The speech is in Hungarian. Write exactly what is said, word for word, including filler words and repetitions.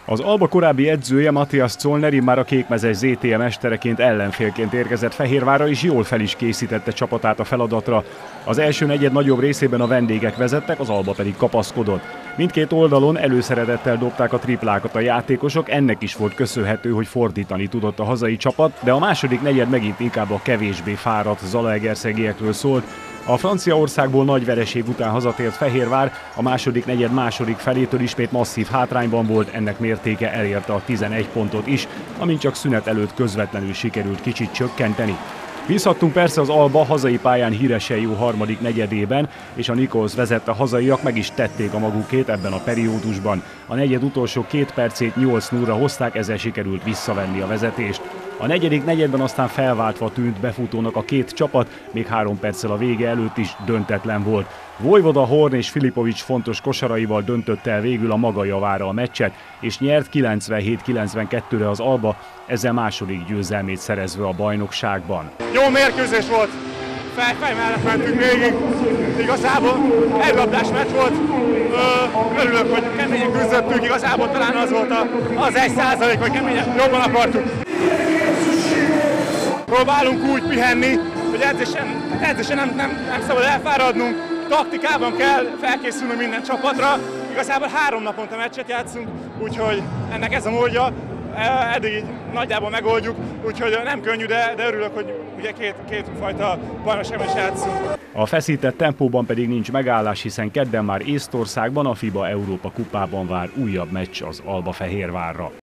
Az Alba korábbi edzője Matthias Zollner már a kékmezes zé té e mestereként ellenfélként érkezett Fehérvárra, és jól fel is készítette csapatát a feladatra. Az első negyed nagyobb részében a vendégek vezettek, az Alba pedig kapaszkodott. Mindkét oldalon előszeretettel dobták a triplákat a játékosok, ennek is volt köszönhető, hogy fordítani tudott a hazai csapat, de a második negyed megint inkább a kevésbé fáradt zalaegerszegiekről szólt. A Franciaországból nagy vereség után hazatért Fehérvár, a második negyed második felétől ismét masszív hátrányban volt, ennek mértéke elérte a tizenegy pontot is, amint csak szünet előtt közvetlenül sikerült kicsit csökkenteni. Bízhattunk persze az Alba hazai pályán híresen jó harmadik negyedében, és a Nichols vezette hazaiak meg is tették a magukét ebben a periódusban. A negyed utolsó két percét nyolc nullra hozták, ezzel sikerült visszavenni a vezetést. A negyedik negyedben aztán felváltva tűnt befutónak a két csapat, még három perccel a vége előtt is döntetlen volt. Vojvoda, Horn és Filipovics fontos kosaraival döntötte el végül a maga javára a meccset, és nyert kilencvenhét kilencvenkettőre az Alba, ezzel második győzelmét szerezve a bajnokságban. Jó mérkőzés volt, fej-fej mellett mentünk végig, igazából egylabdás meccs volt. Ö, örülök, hogy keményen küzdöttünk, igazából talán az volt az egy százalék, hogy keményen jobban akartuk. Próbálunk úgy pihenni, hogy edzésen, edzésen nem, nem, nem szabad elfáradnunk, taktikában kell felkészülnünk minden csapatra. Igazából három naponta meccset játszunk, úgyhogy ennek ez a módja, eddig így nagyjából megoldjuk, úgyhogy nem könnyű, de, de örülök, hogy ugye két, két fajta bajnokságban is játszunk. A feszített tempóban pedig nincs megállás, hiszen kedden már Észtországban a FIBA Európa kupában vár újabb meccs az Alba Fehérvárra.